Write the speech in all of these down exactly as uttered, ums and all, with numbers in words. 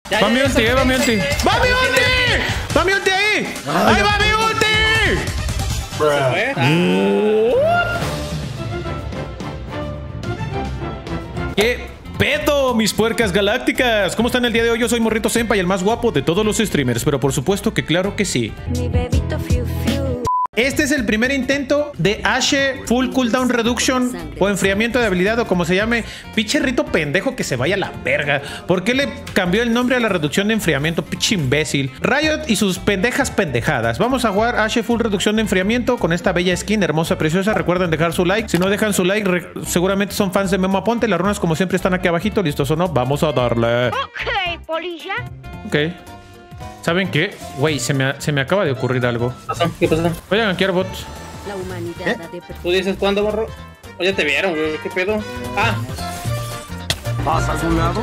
Ya, Va ya, mi ya, ulti, ya, va mi ya, ulti. ya, ¡Va mi ya, ulti! ¡Va mi ulti ahí! ¡Ahí va mi ulti! ¿Se fue? Ah, ¡Qué pedo, mis puercas galácticas! ¿Cómo están el día de hoy? Yo soy Morrito Senpai, el más guapo de todos los streamers, pero por supuesto que claro que sí. Mi bebito fiu fiu. Este es el primer intento de Ashe Full Cooldown Reduction o enfriamiento de habilidad o como se llame. Pinche rito pendejo que se vaya a la verga. ¿Por qué le cambió el nombre a la reducción de enfriamiento? Pinche imbécil. Riot y sus pendejas pendejadas. Vamos a jugar Ashe Full Reducción de enfriamiento con esta bella skin hermosa, preciosa. Recuerden dejar su like. Si no dejan su like, seguramente son fans de Memo Aponte. Las runas como siempre están aquí abajito. ¿Listos o no? Vamos a darle. Ok, polilla. Ok. ¿Saben qué? Güey, se me, se me acaba de ocurrir algo. ¿Qué pasó? ¿Qué pasó? Voy a gankear bot. La humanidad ¿Eh? ha de per- ¿Tú dices cuándo, morro? O ya te vieron, güey. ¿Qué pedo? Ah, ¿Vas a algún lado?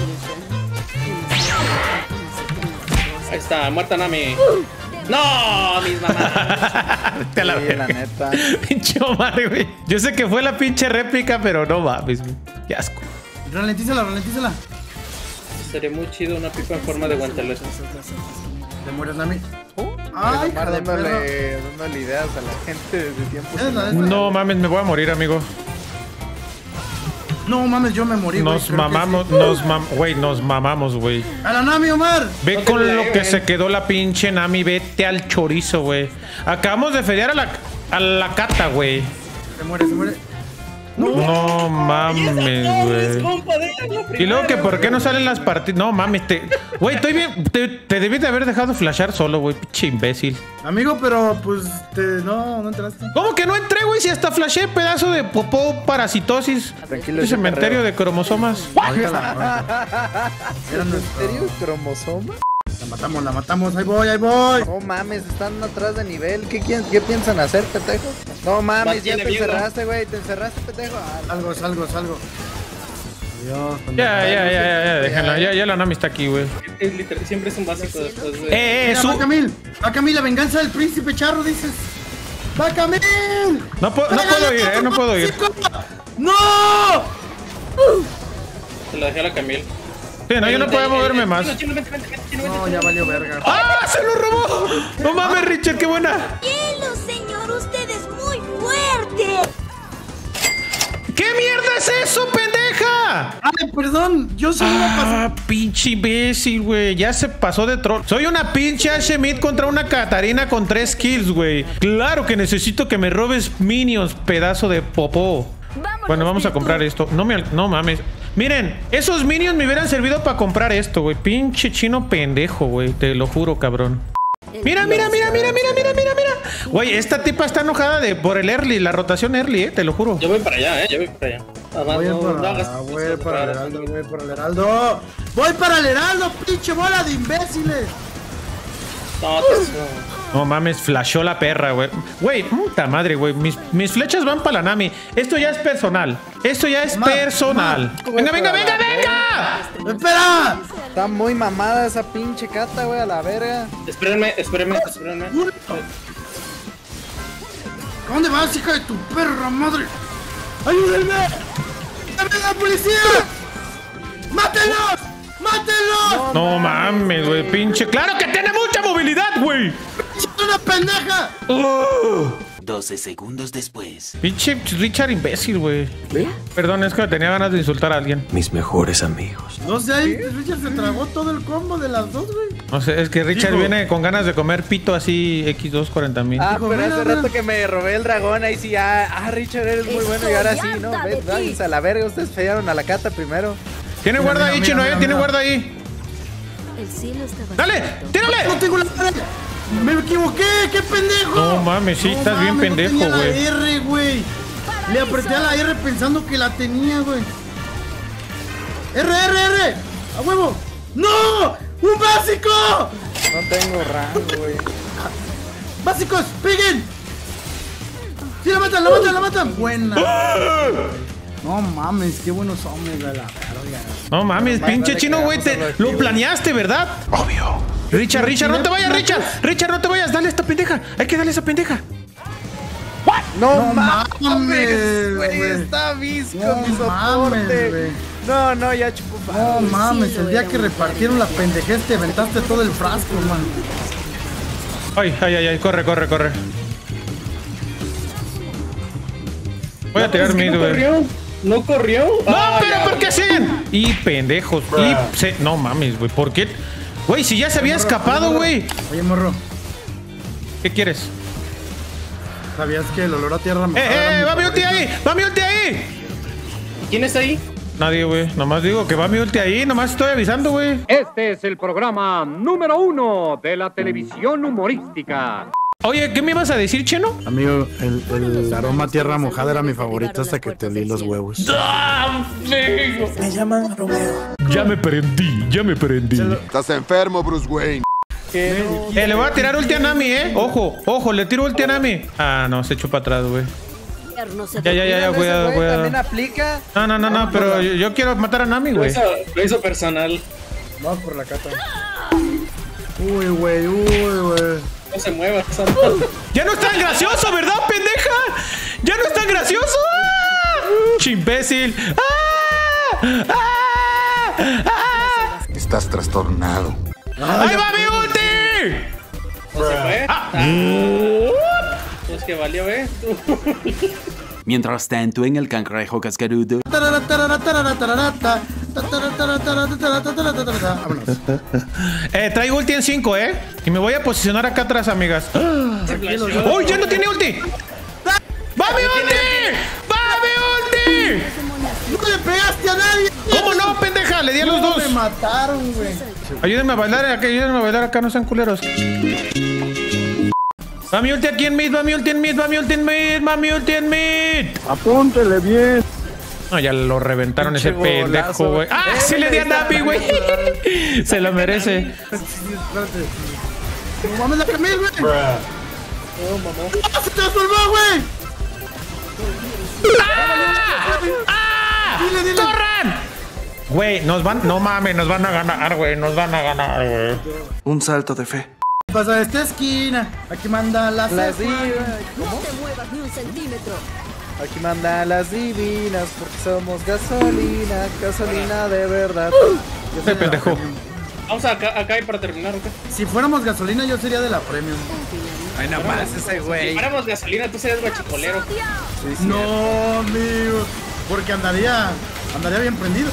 ahí está, muerta Nami. ¡No! Mis mamás. Te la Sí, la neta. Pinche Omar, güey. Yo sé que fue la pinche réplica, pero no mames, güey. Qué asco. Ralentízala, ralentízala. Sería muy chido una pipa en forma de guantelete. Te mueres, Nami. Ay, Ay, cara de perro. dándole, dándole ideas a la gente desde tiempos. Es la- es la- No mames, me voy a morir, amigo. No mames, yo me morí, güey. Nos creo que mamamos, sí. nos mam... Güey, nos mamamos, güey. A la Nami, Omar. Ve No te con la lo lleven. que se quedó la pinche Nami. Vete al chorizo, güey. Acabamos de feriar a la, a la cata, güey. Se muere, se muere. No mames, güey. compa de ella, la Y luego que primera, por qué güey. no salen las partidas. No mames, te. Güey, estoy bien. Te, te debí de haber dejado flashar solo, güey. Pinche imbécil. Amigo, pero pues te... no, no entraste. ¿Cómo que no entré, güey? Si hasta flashé pedazo de popó parasitosis. Tranquilo, Ese yo cementerio carreo. de cromosomas. Ahorita la- ahorita. Era ¿En nuestro- serio? ¿Cromosoma? La matamos, la matamos. Ahí voy, ahí voy. No mames, están atrás de nivel. ¿Qué, quieren- qué piensan hacer, pendejo? No mames, ya Tiene te miedo. encerraste, güey. Te encerraste, pendejo. Ah, Salgo, salgo, salgo. Adiós. Ya, ya, ya, ya, ya, déjenla. Ya, ya la Nami está aquí, güey. Es literal, siempre es un básico después de. Eh, eh, Mira, su. va Camil. Va Camil, la venganza del príncipe charro, dices. Va Camil. No, puedo- no puedo ir, eh. No puedo ir. ¡No! Se la dejé a la Camil. Sí, no, yo no puedo moverme más. Chino, chino, vente, vente, vente, chino, vente, No, chino. ya valió verga. ¡Ah! ¡Se lo robó! No mames, Richard, qué buena. Hielo, señor, usted es muy fuerte. ¿Qué mierda es eso, pendeja? Ay, perdón, yo soy una pasada. Ah, pinche imbécil, güey. Ya se pasó de troll. Soy una pinche Ashe Mid contra una Katarina con tres kills, güey. Claro que necesito que me robes minions, pedazo de popó. Vámonos, Bueno, vamos a Virtud. comprar esto. No me, al- no mames. Miren, esos minions me hubieran servido para comprar esto, güey. Pinche chino pendejo, güey. Te lo juro, cabrón. Mira, mira, mira, mira, mira, mira, mira, mira. Güey, esta tipa está enojada de por el early, la rotación early, eh, te lo juro. Yo voy para allá, eh. Yo voy para allá. Además, Voy no, no para, hagas voy para el cosas heraldo, raras. voy para el heraldo. Voy para el heraldo, pinche bola de imbéciles. No, te- No mames, flashó la perra, güey. Güey, puta madre, güey. Mis, mis flechas van para la Nami. Esto ya es personal. Esto ya es Omar, personal. Omar. Venga, venga, venga, venga. ¡Espera! Está muy mamada esa pinche cata, güey, a la verga. Espérenme, espérenme, espérenme. Uno. ¿A dónde vas, hija de tu perra madre? ¡Ayúdenme! ¡Llame a la policía! ¡Mátenlos! ¡Mátenlos! No mames, güey. Pinche. ¡Claro que tiene mucha movilidad, güey! ¡Es una pendeja! doce segundos después. Pinche Richard imbécil, güey. Perdón, es que tenía ganas de insultar a alguien. Mis mejores amigos. No sé, ahí Richard se tragó todo el combo de las dos, güey. No sé, es que Richard Dijo- viene con ganas de comer pito así X dos cuarenta mil. Ah, Dijo, pero mira, hace mira. rato que me robé el dragón, ahí sí, ah, ah Richard, eres muy bueno y ahora sí, ¿no? Estoy Ven, harta de váyanse a la verga, ustedes fallaron a la cata primero. Tiene Mira, guarda mira, ahí, mira, chino, mira, eh. Tiene mira. guarda ahí. El cielo estaba ¡Dale! abierto. ¡No ¡Tírale! tengo la madre! ¡Me equivoqué! ¡Qué pendejo! No mames, sí, estás bien mames, pendejo, no tenía güey. la R, güey. Le apreté a la R pensando que la tenía, güey. R, R, R. ¡A huevo! ¡No! ¡Un básico! No tengo rango, güey. ¡Básicos! ¡Peguen! ¡Sí, la matan, la matan, la matan! ¡Buena! No mames, qué buenos hombres de la verga. No mames, Más pinche vale chino, que güey. vamos a te- lo aquí, Lo güey. planeaste, ¿verdad? Obvio. Richard, Richard, no te vayas, Richard. Richard, no te vayas. Dale a esta pendeja. Hay que darle a esa pendeja. No, No mames, mames, güey, güey. está visco No mi mames, soporte. güey. No, no, ya chupó. No mames, el día que repartieron la pendejez te aventaste todo el frasco, man. Ay, ay, ay, ay, corre, corre, corre. Voy a tirar mid, ¿No güey. corrió? ¿No corrió? No, Ah, pero ya. ¿por qué siguen? Y pendejos. Y se... No mames, güey. ¿Por qué? Güey, si ya se había escapado, güey. Oye, morro, ¿Qué quieres? ¿sabías que el olor a tierra ¡Eh, mojada eh! era mi ¡Va mi ulti favorito? ahí! ¡Va mi ulti ahí! ¿Quién está ahí? Nadie, güey. Nomás digo que va mi ulti ahí. Nomás estoy avisando, güey. Este es el programa número uno de la televisión humorística. Oye, ¿qué me ibas a decir, Cheno? Amigo, el, el aroma a tierra mojada era mi favorito hasta que te olí los huevos. Me llaman Romeo. Ya me prendí, ya me prendí. Estás enfermo, Bruce Wayne. Eh, le voy a tirar ulti a Nami, eh. Ojo, ojo, le tiro ulti a Nami. Ah, no, se echó para atrás, güey. Ya, ya, ya, ya, cuidado, Ese güey cuidado. también aplica. No, no, no, no, pero yo, yo quiero matar a Nami, Lo güey. hizo, lo hizo personal. Vamos por la cata. Uy, güey, uy, güey. No se mueva, Santa. Ya no es tan gracioso, ¿verdad, pendeja? Ya no es tan gracioso. ¡Ah! ¡Chimbécil! ¡Ah! ¡Ah! ¡Ah! Estás trastornado. ¡Ahí va mi ulti! No se fue. Ah. Pues que valió, ¿eh? Mientras tanto, en el cangrejo cascarudo. Vámonos. Eh, traigo ulti en cinco, ¿eh? Y me voy a posicionar acá atrás, amigas. ¡Uy, ya no tiene ulti! ¡Va mi ulti! ¡Va mi ulti! ¡No le pegaste a nadie! ¿Cómo no, pendeja? Le di a los No, dos. me mataron, güey. Ayúdenme a bailar acá, ayúdenme a bailar acá, no sean culeros. Va mi ulti aquí en mid, va mi ulti en mid, va mi ulti en mid, va mi ulti en mid. Apúntele bien. No, ya lo reventaron Pinche ese pendejo, golazo. güey. ¡Ah, Eh, sí le di a ahí está. Napi, güey! Se lo merece. Espérate. ¡No mames la Camil, güey! ¡Ah, se transformó, güey! ¡Ah! Dile, dile. ¡Corran! Güey, nos van... No mames, nos van a ganar, güey. Nos van a ganar, güey. Un salto de fe. Pasa de esta esquina. Aquí manda la Las cepa. divinas. No te muevas ni un centímetro. Aquí mandan las divinas porque somos gasolina, gasolina de verdad. Este pendejo. Vamos acá, acá y para terminar, ¿ok? Si fuéramos gasolina, yo sería de la premium. Ay, nada más ese Si güey. fuéramos gasolina, tú serías guachicolero. No, amigo. Porque andaría. Andaría bien prendido.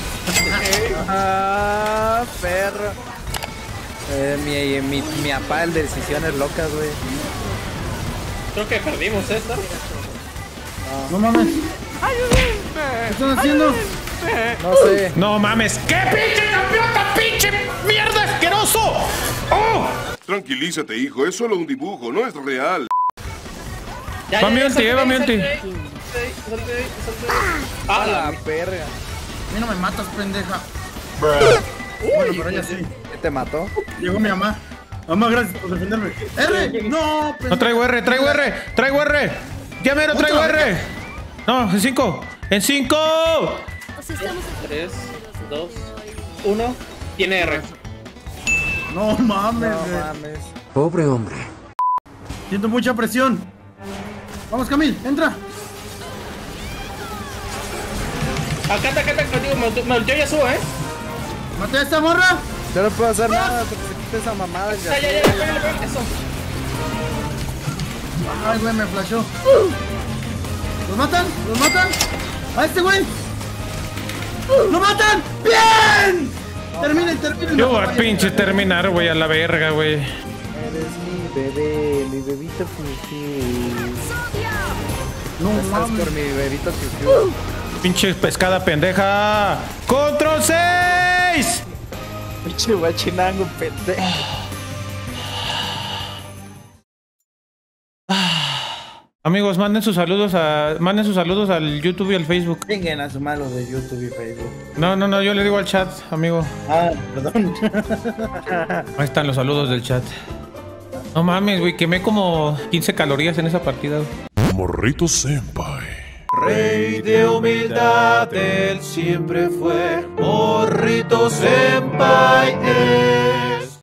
Ah, perro. Eh, mi, mi, mi papá, el de decisiones locas, güey. Creo que perdimos esta. No mames. ¿Qué están haciendo? No sé. No mames. ¡Qué pinche campeota, pinche mierda asqueroso! ¡Oh! Tranquilízate, hijo. Es solo un dibujo, no es real. Ya, Va ya, mi ya, ulti, salte eh, va de mi ahí, ulti. salte de ahí, salte de ahí, salte de ahí. A Ah, la la perra. A mí no me matas, pendeja. Bueno, pero ella sí. ¿Qué te mató? Llegó mi mamá. Mamá, gracias por defenderme. ¡R! ¡No! No pendeja. traigo R, traigo R, traigo R. Ya mero, traigo Otra. R. No, en cinco. En cinco. O sea, estamos tres, dos, uno. Tiene R. No mames, No güey. mames. Pobre hombre. Siento mucha presión. Vamos, Camil, entra. Acá, acá, acá, contigo. Me, me volteó y ya subo, ¿eh? Maté a esta morra. Yo no puedo hacer nada porque se quita esa mamada. Ya, ya, ya, pégale, pégale. Eso. Ay, güey, me flashó. ¿Los matan? ¿Los matan? ¡A este güey! ¡Lo matan! ¡Bien! Terminen, terminen. Yo no, voy a vaya. pinche terminar, güey, a la verga, güey. Eres mi bebé, mi bebito Fifi. No Estás mames. por mi bebito Fifi. Pinche pescada pendeja. ¡Control seis! Pinche guachinango, pendejo. Amigos, manden sus saludos a manden sus saludos al YouTube y al Facebook. Vengan a su malo de YouTube y Facebook. No, no, no, yo le digo al chat, amigo. Ah, perdón. Ahí están los saludos del chat. No mames, güey, quemé como quince calorías en esa partida. güey. Morrito Senpai. Rey de humildad, él siempre fue Morrito Senpai. eh.